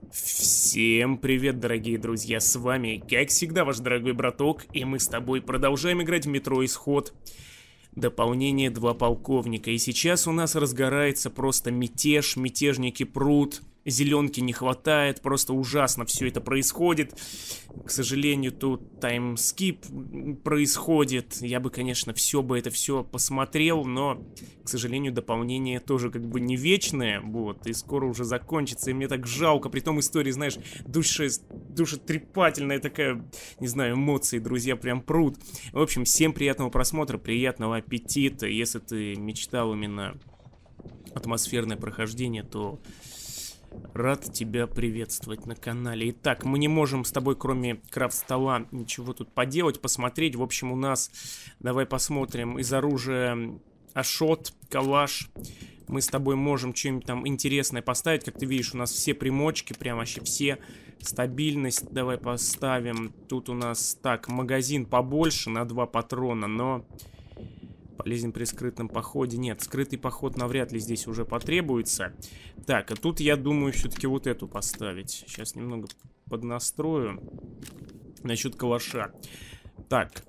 Всем привет, дорогие друзья, с вами, как всегда, ваш дорогой браток, и мы с тобой продолжаем играть в Метро Исход. Дополнение 2 полковника, и сейчас у нас разгорается просто мятеж, мятежники прут, зеленки не хватает, просто ужасно все это происходит. К сожалению, тут таймскип происходит, я бы, конечно, это все посмотрел, но, к сожалению, дополнение тоже как бы не вечное, вот, и скоро уже закончится, и мне так жалко, при том истории, знаешь, душетрепательная такая, не знаю, эмоции, друзья, прям прут. В общем, всем приятного просмотра, приятного аппетита, если ты мечтал именно атмосферное прохождение, то... Рад тебя приветствовать на канале. Итак, мы не можем с тобой, кроме крафт-стола, ничего тут поделать, посмотреть. В общем, у нас, давай посмотрим, из оружия Ашот, калаш. Мы с тобой можем что-нибудь там интересное поставить. Как ты видишь, у нас все примочки, прям вообще все. Стабильность давай поставим. Тут у нас, так, магазин побольше на 2 патрона, но... Полезен при скрытном походе. Нет, скрытый поход навряд ли здесь уже потребуется. Так, а тут я думаю все-таки вот эту поставить. Сейчас немного поднастрою. Насчет калаша. Так,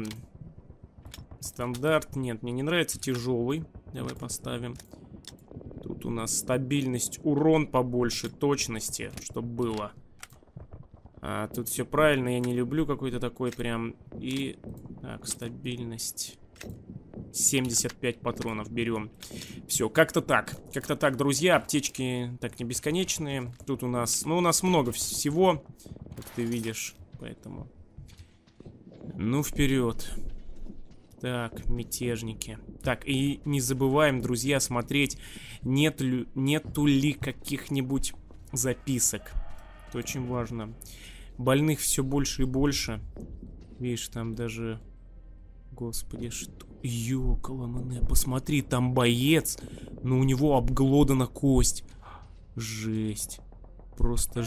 стандарт. Нет, мне не нравится тяжелый. Давай поставим. Тут у нас стабильность, урон побольше, точности, чтобы было. Тут все правильно, я не люблю какой-то такой прям. И, так, стабильность... 75 патронов берем. Все, как-то так, друзья. Аптечки так не бесконечные. Тут у нас, ну, у нас много всего, как ты видишь, поэтому. Ну, вперед. Так, мятежники. Так, и не забываем, друзья, смотреть, нету ли каких-нибудь записок. Это очень важно. Больных все больше и больше. Видишь, там даже... Господи, что... Ёкаламане, посмотри, там боец, но у него обглодана кость. Жесть. Просто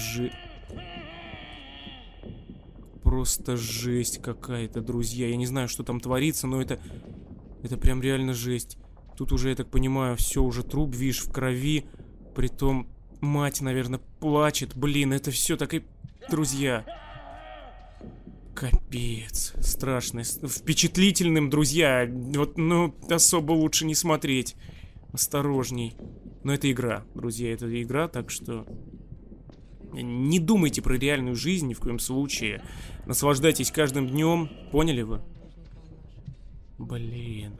жесть какая-то, друзья. Я не знаю, что там творится, но это прям реально жесть. Тут уже, я так понимаю, все уже труп, видишь, в крови. Притом мать, наверное, плачет. Блин, это все так и... Друзья... Капец, страшно, впечатлительным, друзья, вот, ну, особо лучше не смотреть, осторожней. Но это игра, друзья, это игра, так что не думайте про реальную жизнь ни в коем случае, наслаждайтесь каждым днем, поняли вы? Блин.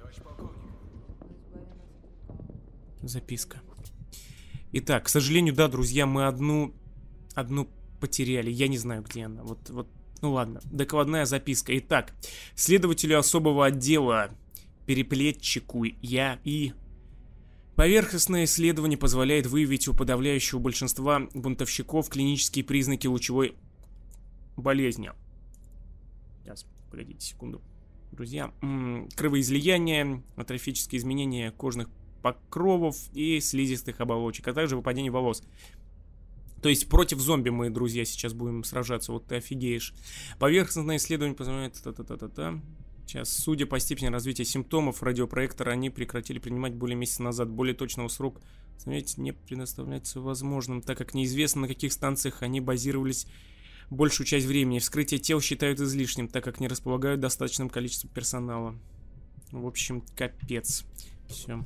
Записка. Итак, к сожалению, да, друзья, мы одну потеряли, я не знаю, где она, вот. Ну ладно, докладная записка. Итак, следователю особого отдела, переплетчику поверхностное исследование позволяет выявить у подавляющего большинства бунтовщиков клинические признаки лучевой болезни. Сейчас, погодите секунду. Друзья, кровоизлияние, атрофические изменения кожных покровов и слизистых оболочек, а также выпадение волос. То есть против зомби мы, друзья, сейчас будем сражаться. Вот ты офигеешь. Поверхностное исследование позволяет... Сейчас, судя по степени развития симптомов радиопроектора, они прекратили принимать более месяца назад. Более точного срока, знаете, не предоставляется возможным, так как неизвестно, на каких станциях они базировались большую часть времени. Вскрытие тел считают излишним, так как не располагают достаточным количеством персонала. В общем, капец. Все.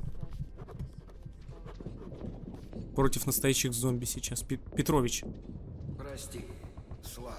Против настоящих зомби сейчас. Петрович. Прости, Слав.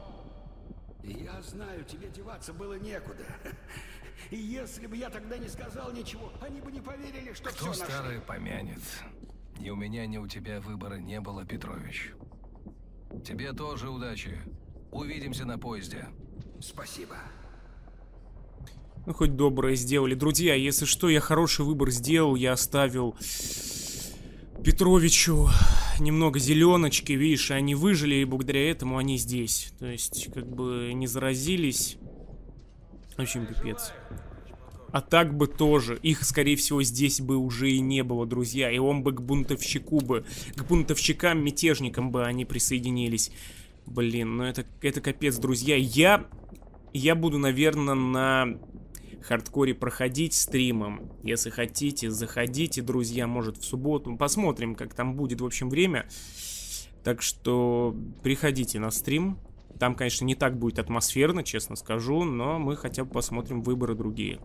Я знаю, тебе деваться было некуда. И если бы я тогда не сказал ничего, они бы не поверили, что Кто все старое нашли. помянет. Ни у меня, ни у тебя выбора не было, Петрович. Тебе тоже удачи. Увидимся на поезде. Спасибо. Ну, хоть доброе сделали. Друзья, если что, я хороший выбор сделал. Я оставил Петровичу немного зеленочки. Видишь, они выжили, и благодаря этому они здесь. То есть, как бы не заразились. Очень пипец. А так бы тоже. Их, скорее всего, здесь бы уже и не было, друзья. И он бы к бунтовщику бы. К бунтовщикам, мятежникам бы они присоединились. Блин, ну это капец, друзья. Я буду, наверное, на хардкоре проходить стримом. Если хотите, заходите, друзья, может в субботу. Посмотрим, как там будет, в общем, время. Так что приходите на стрим. Там, конечно, не так будет атмосферно, честно скажу, но мы хотя бы посмотрим выборы другие.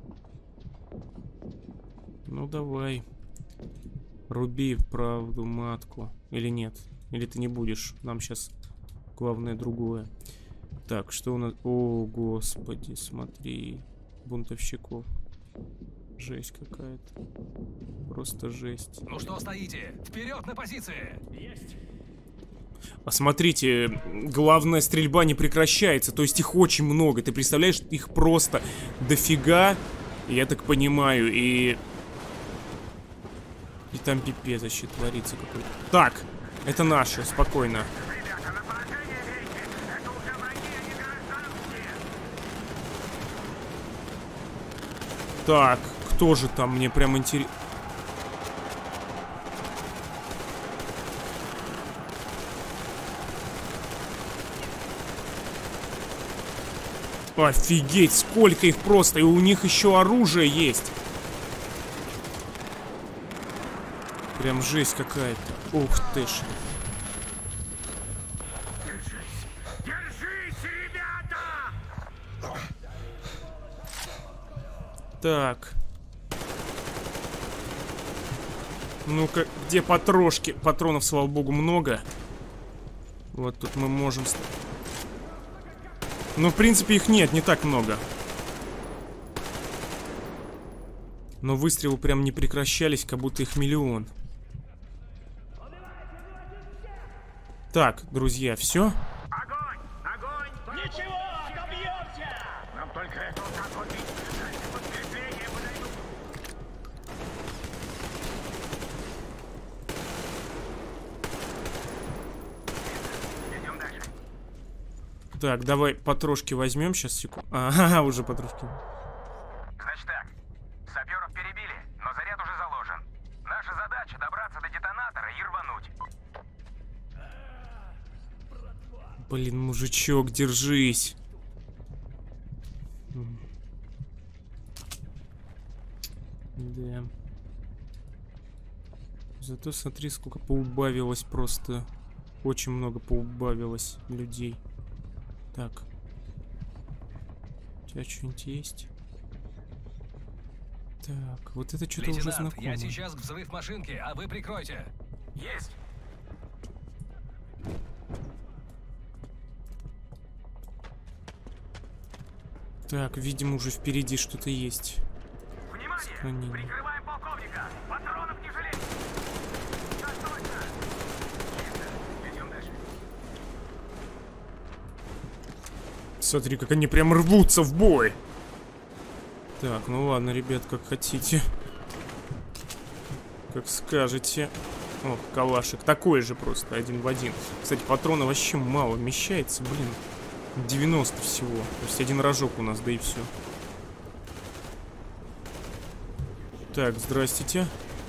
Ну, давай. Руби правду матку. Или нет? Или ты не будешь? Нам сейчас главное другое. Так, что у нас... О, господи, смотри. Бунтовщиков. Жесть какая-то. Просто жесть. Ну что стоите? Вперед на позиции! Есть! Посмотрите, главная стрельба не прекращается. То есть их очень много. Ты представляешь, их просто дофига. Я так понимаю, и там пипец вообще творится какой-то. Так, это наши, спокойно. Так, кто же там? Мне прям интересно. Офигеть, сколько их просто. И у них еще оружие есть. Прям жесть какая-то. Ух ты ж. Держись, ребята! Так. Ну-ка, где патрошки? Патронов, слава богу, много. Вот тут мы можем... Ну, в принципе, их нет, не так много. Но выстрелы прям не прекращались, как будто их миллион. Так, друзья, все? Огонь! Огонь! Ничего, отобьемся! Нам только это охотить. Подкрепление подойдут. Идем дальше. Так, давай патрошки возьмем сейчас, секунду. Ага, уже патрошки. Значит так, саперов перебили, но заряд уже заложен. Наша задача добраться до детонатора и рвануть. Блин, мужичок, держись. Да. Зато смотри, сколько поубавилось просто. Очень много поубавилось людей. Так. У тебя что-нибудь есть? Так, вот это что-то уже знакомо. Я сейчас взрыв машинки, а вы прикройте. Есть! Так, видимо, уже впереди что-то есть. Внимание! Сохранение. Прикрываем полковника! Патронов не жалеем! Так точно! Чисто. Идем дальше. Смотри, как они прям рвутся в бой. Так, ну ладно, ребят, как хотите. Как скажете. О, калашик. Такой же просто, один в один. Кстати, патрона вообще мало вмещается, блин. 90 всего. То есть один рожок у нас, да и все. Так, здрастите.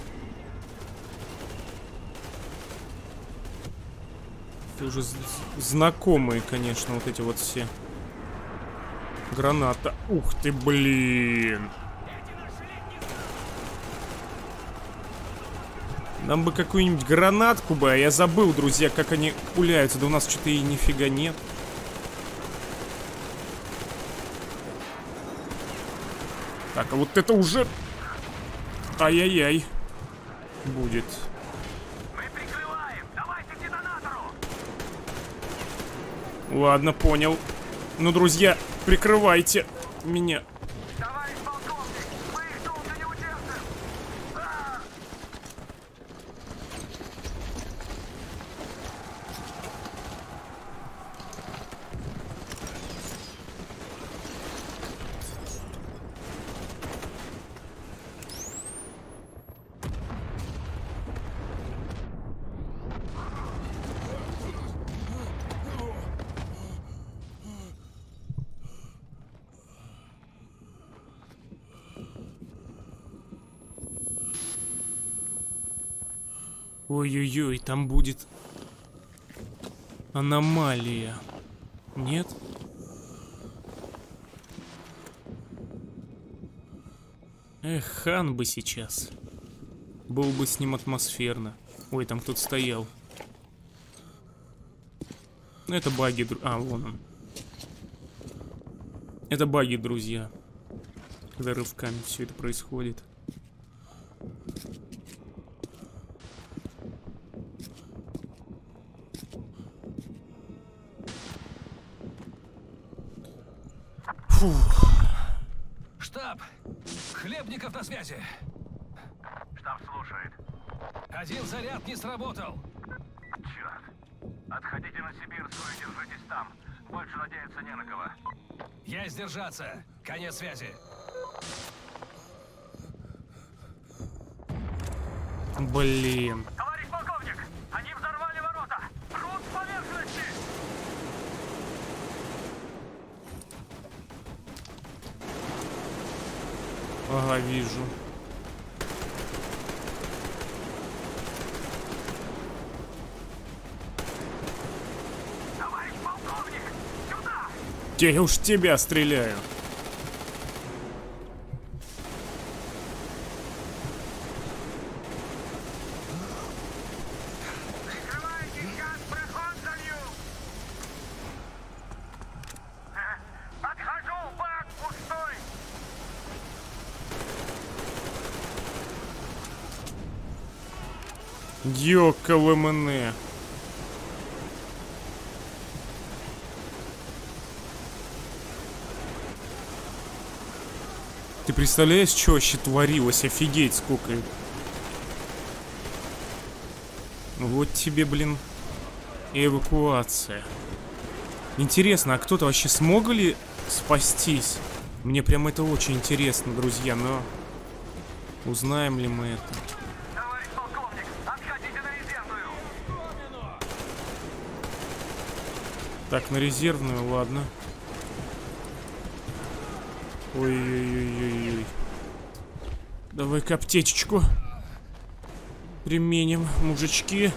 Это уже знакомые, конечно, вот эти вот все. Граната. Ух ты, блин. Нам бы какую-нибудь гранатку бы, а я забыл, друзья, как они пуляются. Да у нас что-то и нифига нет. Так, а вот это уже... Ай-яй-яй. Будет. Мы прикрываем! Давайте к детонатору! Ладно, понял. Ну, друзья, прикрывайте меня. Товарищ полковник! Мы их долго не удержим! Ой-ой-ой, там будет аномалия. Нет? Эх, хан бы сейчас. Было бы с ним атмосферно. Ой, там кто-то стоял. Ну, это баги, а, вон он. Это баги, друзья. Когда рывками все это происходит. Фух. Штаб! Хлебников на связи! Штаб слушает. Один заряд не сработал. Черт. Отходите на Сибирскую и держитесь там. Больше надеяться не на кого. Я сдержаться. Конец связи. Блин. Товарищ полковник, они взорвали ворота. Рут с поверхности. Ага, вижу. Товарищ полковник, сюда! Я уж тебя стреляю. Прикрывайте, сейчас проход залью. Отхожу, бак пустой. Ёкалэмэне. Ты представляешь, что вообще творилось? Офигеть, сколько. Вот тебе, блин, эвакуация. Интересно, а кто-то вообще смог ли спастись? Мне прям это очень интересно, друзья, но узнаем ли мы это? Товарищ полковник, отходите на резервную. Так, на резервную, ладно. Ой-ой-ой-ой-ой. Давай-ка аптечечку применим, мужички.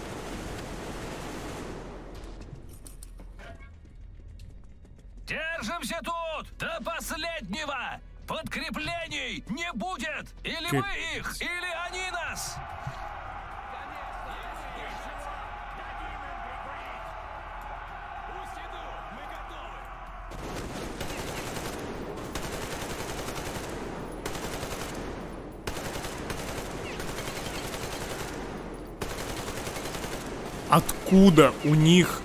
Держимся тут! До последнего! Подкреплений не будет! Или Как- мы их, или они нас! Откуда у них...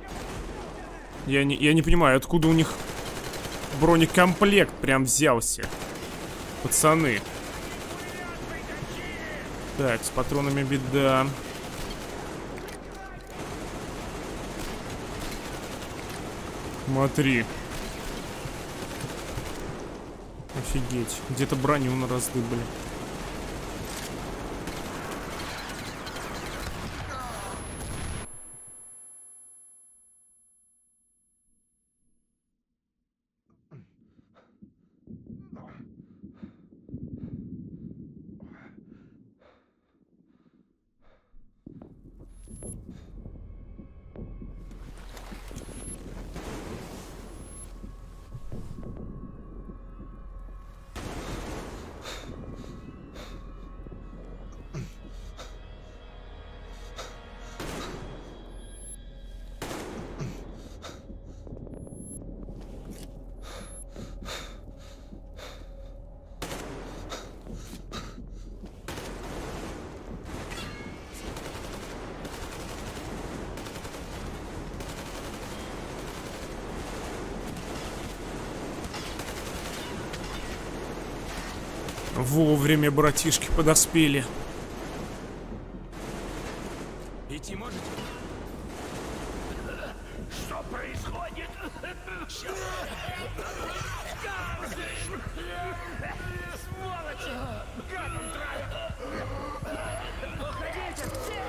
Я не понимаю, откуда у них бронекомплект прям взялся. Пацаны. Так, с патронами беда. Смотри. Офигеть. Где-то броню на раздыбали. Вовремя братишки подоспели. Идти можете? Что происходит? Сволочи! Гадом травят! Уходите все!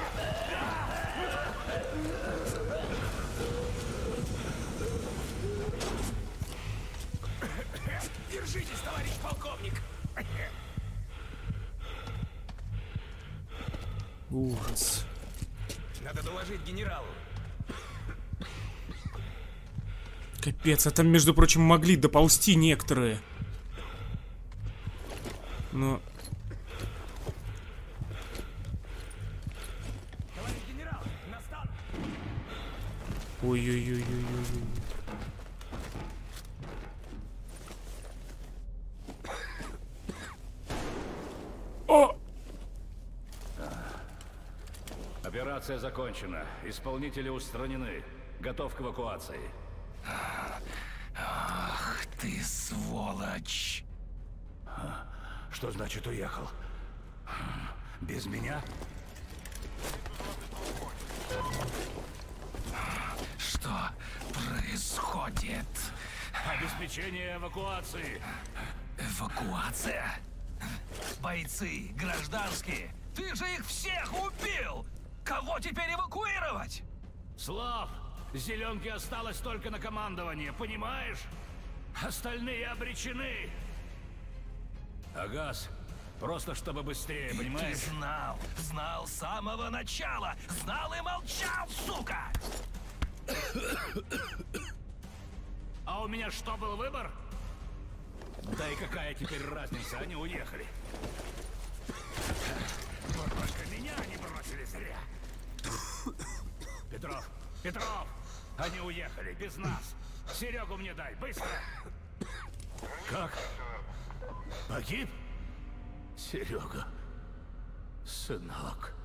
Держитесь, товарищ полковник! Ужас. Надо доложить генералу. Капец, а там, между прочим, могли доползти некоторые. Но... Товарищ генерал, настал... Ой-ой-ой-ой-ой. О! Операция закончена. Исполнители устранены. Готов к эвакуации. Ах ты, сволочь! Что значит уехал? Без меня? Что происходит? Обеспечение эвакуации. Эвакуация? Бойцы, гражданские, ты же их всех убил! Кого теперь эвакуировать? Слав, зеленке осталось только на командование, понимаешь? Остальные обречены. Агас, просто чтобы быстрее, понимаешь? Ты знал с самого начала, знал и молчал, сука! А у меня что, был выбор? Да и какая теперь разница, они уехали. Вот только меня они бросили зря. Петров, они уехали без нас. Серегу мне дай, быстро. Как? Погиб? Серега, сынок.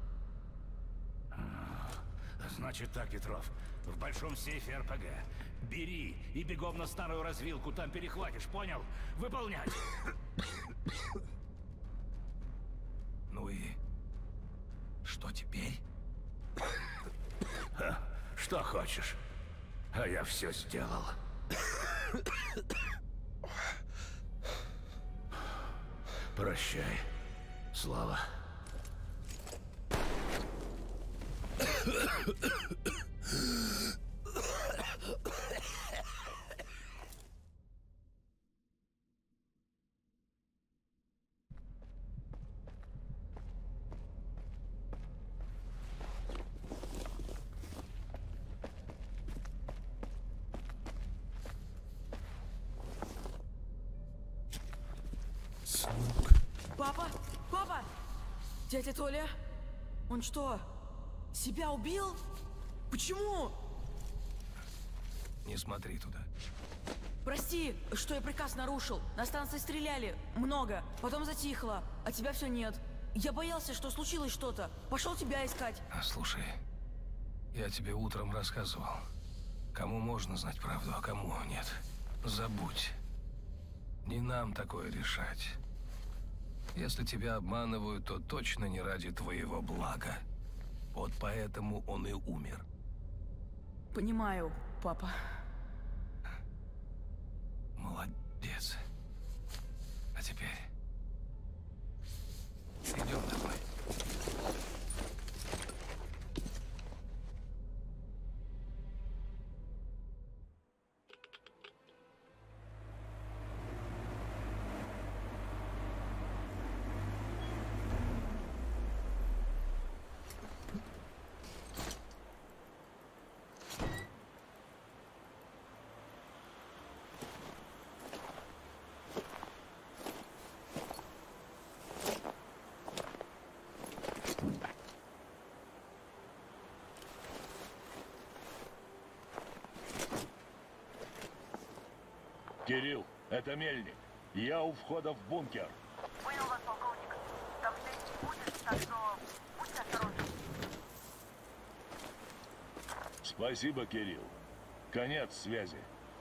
Значит так, Петров, в большом сейфе РПГ. Бери и бегом на старую развилку, там перехватишь, понял? Выполнять. Ну и что теперь? Что хочешь? А я все сделал. Прощай, Слава. Папа? Папа! Дядя Толя? Он что, себя убил? Почему? Не смотри туда. Прости, что я приказ нарушил. На станции стреляли. Много. Потом затихло. А тебя все нет. Я боялся, что случилось что-то. Пошел тебя искать. Слушай, я тебе утром рассказывал. Кому можно знать правду, а кому нет. Забудь. Не нам такое решать. Если тебя обманывают, то точно не ради твоего блага. Вот поэтому он и умер. Понимаю, папа. Молодец. А теперь идем домой. Кирилл, это Мельник. Я у входа в бункер. Понял вас, полковник. Там встречи будет, так что будьте осторожны. Спасибо, Кирилл. Конец связи.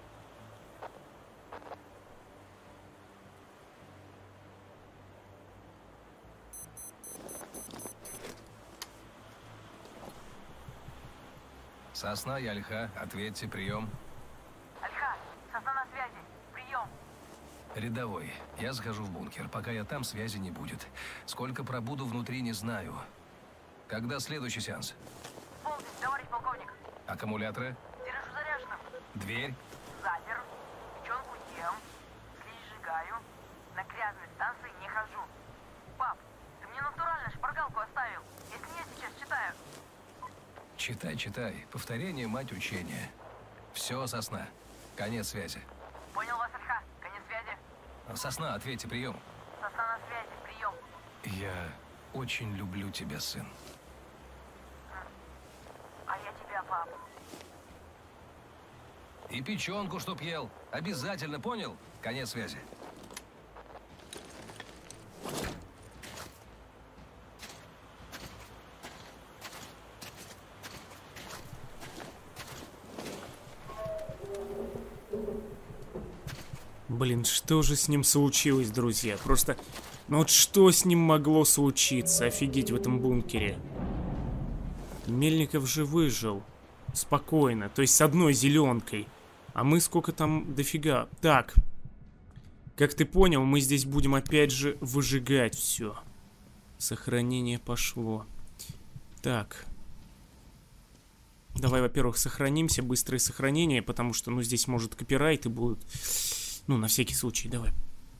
Сосна и Альха, ответьте, прием. Альха, Сосна на связи. Прием. Рядовой, я захожу в бункер. Пока я там, связи не будет. Сколько пробуду внутри, не знаю. Когда следующий сеанс? Полдень, товарищ полковник. Аккумуляторы? Держу заряженным. Дверь? Запер. Печенку ем. Слизь сжигаю. На грязной станции не хожу. Пап, ты мне натурально шпаргалку оставил. Если я сейчас читаю. Читай, читай. Повторение, мать учения. Все, Сосна. Конец связи. Понял вас, Альха. Конец связи. Сосна, ответьте, прием. Сосна на связи. Прием. Я очень люблю тебя, сын. А я тебя, пап. И печенку, чтоб ел. Обязательно, понял? Конец связи. Блин, что же с ним случилось, друзья? Просто, ну вот что с ним могло случиться? Офигеть в этом бункере. Мельников же выжил. Спокойно, то есть с одной зеленкой. А мы сколько там дофига. Так, как ты понял, мы здесь будем опять же выжигать все. Сохранение пошло. Так. Давай, во-первых, сохранимся, быстрое сохранение, потому что, ну, здесь, может, копирайты будут. Ну, на всякий случай, давай.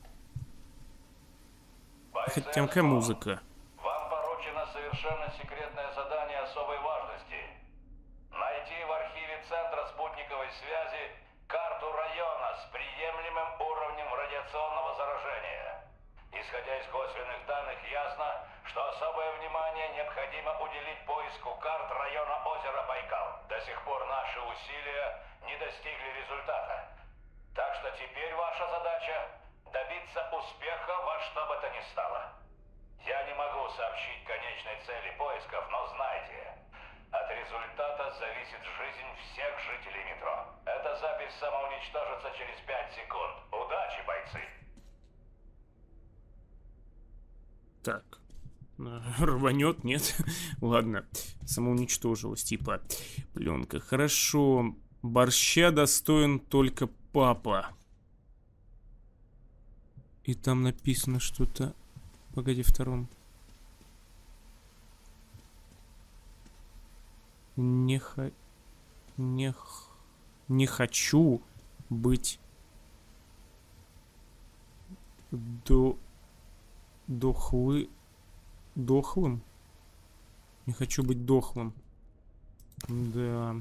Хотя какая музыка? Вам поручено совершенно секретное задание особой важности. Найти в архиве Центра спутниковой связи карту района с приемлемым уровнем радиационного заражения. Исходя из косвенных данных, ясно, что особое внимание необходимо уделить поиску карт района озера Байкал. До сих пор наши усилия не достигли результата. Так что теперь ваша задача – добиться успеха во что бы то ни стало. Я не могу сообщить конечной цели поисков, но знайте, от результата зависит жизнь всех жителей метро. Эта запись самоуничтожится через 5 секунд. Удачи, бойцы! Так. Рванет, нет? Ладно. Самоуничтожилась, типа. Пленка. Хорошо. Борща достоин только папа. И там написано что-то. Погоди, втором. Не хочу быть дохлым. Не хочу быть дохлым. Да.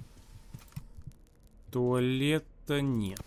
Туалета нет.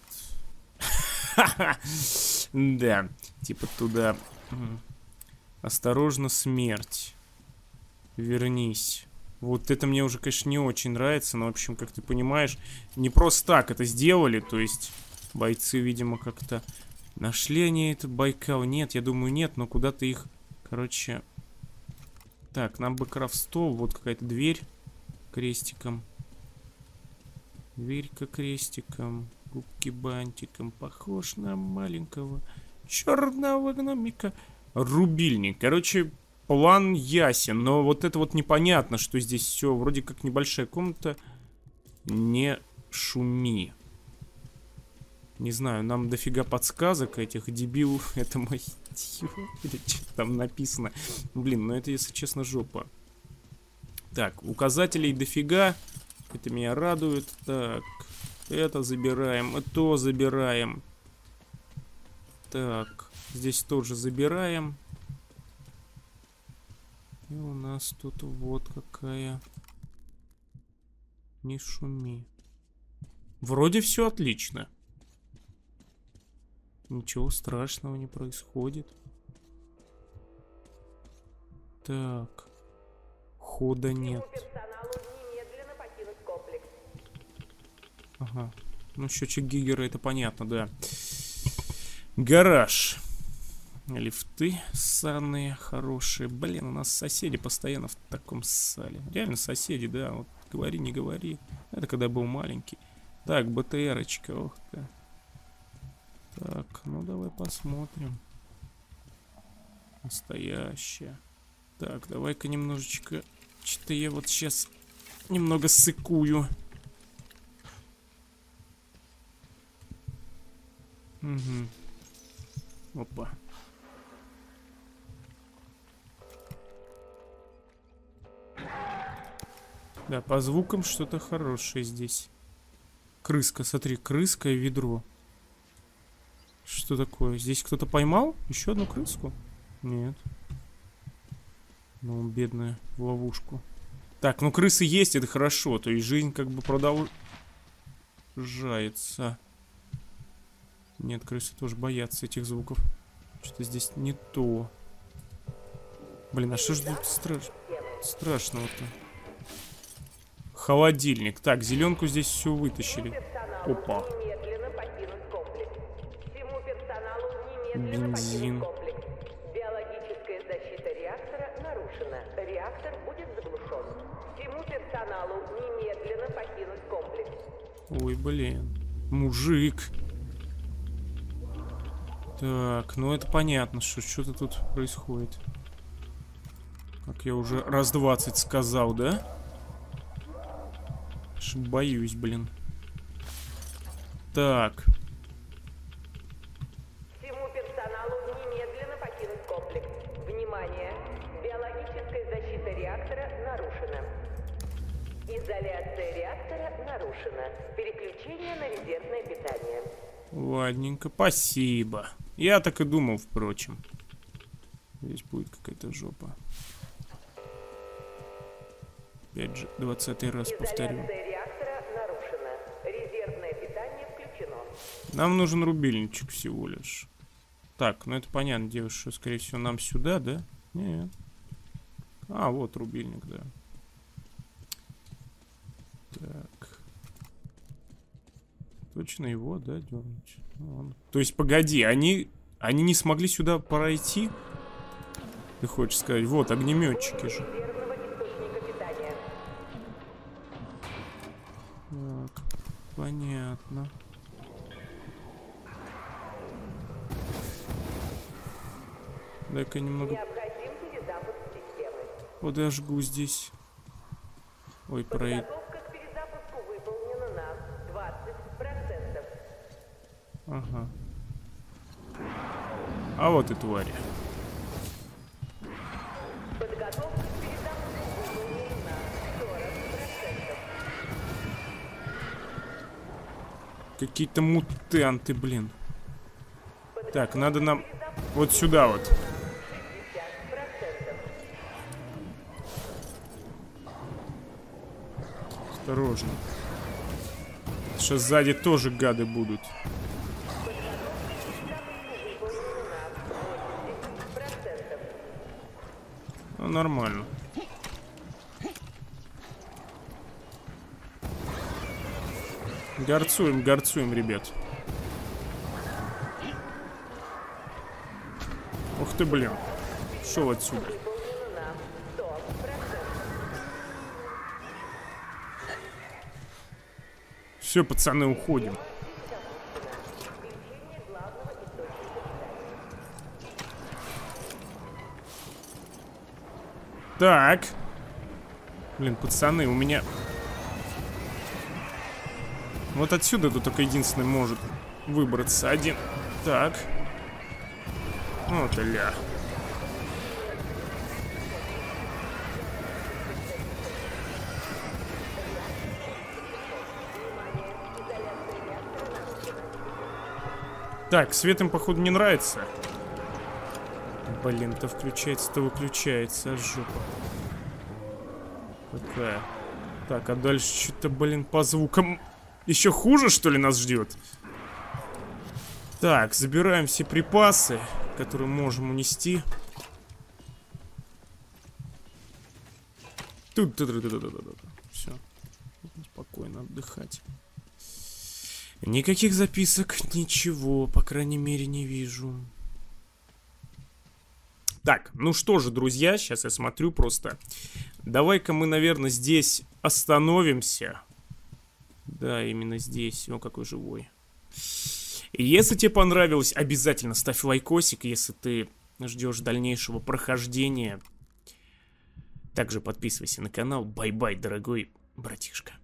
Да. Типа туда. Осторожно, смерть. Вернись. Вот это мне уже, конечно, не очень нравится. Но, в общем, как ты понимаешь, не просто так это сделали. То есть, бойцы, видимо, как-то... Нашли они этот Байкал? Нет, я думаю, нет. Но куда-то их, короче... Так, нам бы крафтстол. Вот какая-то дверь. Крестиком. Дверька крестиком. Губки бантиком. Похож на маленького черного гномика. Рубильник. Короче, план ясен. Но вот это вот непонятно, что здесь все вроде как небольшая комната. Не шуми. Не знаю, нам дофига подсказок этих дебилов. Это мое... Или что там написано. Блин, ну это, если честно, жопа. Так, указателей дофига. Это меня радует. Так, это забираем, то забираем. Так, здесь тоже забираем. И у нас тут вот какая. Не шуми. Вроде все отлично. Ничего страшного не происходит. Так. Хода нет. Ага. Ну, счетчик Гигера, это понятно, да. Гараж. Лифты ссаные, хорошие. Блин, у нас соседи постоянно в таком ссале. Реально соседи, да. Вот говори, не говори. Это когда был маленький. Так, БТРочка, ох ты. Так, ну давай посмотрим. Настоящая. Так, давай-ка немножечко... Что-то я вот сейчас немного сыкую. Угу. Опа. Да, по звукам что-то хорошее здесь. Крыска, смотри, крыска и ведро. Что такое? Здесь кто-то поймал? Еще одну крыску? Нет. Ну, бедная, в ловушку. Так, ну крысы есть, это хорошо. То есть жизнь как бы продолжается. Нет, крысы тоже боятся этих звуков. Что-то здесь не то. Блин, а что ж тут страшного-то? Холодильник. Так, зеленку здесь все вытащили. Опа. Немедленно покинуть комплекс. Всему персоналу немедленно Бензин. покинуть комплекс. Биологическая защита реактора нарушена. Реактор будет заглушен. Всему персоналу немедленно покинуть комплекс. Ой, блин. Мужик. Так, ну это понятно, что что-то тут происходит. Как я уже раз 20 сказал, да? Аж боюсь, блин. Так. Всему персоналу немедленно покинуть комплекс. Внимание! Биологическая защита реактора нарушена. Изоляция реактора нарушена. Переключение на резервное питание. Ладненько, спасибо. Я так и думал, впрочем. Здесь будет какая-то жопа. Опять же, 20-й раз повторю. Изоляция реактора нарушена. Резервное питание включено. Нам нужен рубильничек всего лишь. Так, ну это понятно, девушка, что, скорее всего, нам сюда, да? Нет. А, вот рубильник, да. Так. Точно его, да, дернуть? То есть, погоди, они не смогли сюда пройти? Ты хочешь сказать? Вот, огнеметчики же. Так, понятно. Дай-ка немного подожгу здесь. Ой, пройти. Ага. А вот и твари. Какие-то мутанты, блин. Так, надо нам вот сюда вот. Осторожно. Сейчас сзади тоже гады будут. Ну, нормально. Горцуем, горцуем, ребят. Ух ты, блин. Шел отсюда. Все, пацаны, уходим. Так. Блин, пацаны, у меня... Вот отсюда тут только единственный может выбраться один. Так. Вот ля. Так, свет им, походу, не нравится. Блин, то включается, то выключается. Жопа. Какая. Так, а дальше что-то, блин, по звукам... Еще хуже, что ли, нас ждет? Так, забираем все припасы, которые можем унести. Тут, все. Спокойно отдыхать. Никаких записок, ничего, по крайней мере, не вижу. Так, ну что же, друзья, сейчас я смотрю просто. Давай-ка мы, наверное, здесь остановимся. Да, именно здесь. О, какой живой. Если тебе понравилось, обязательно ставь лайкосик, если ты ждешь дальнейшего прохождения. Также подписывайся на канал. Бай-бай, дорогой братишка.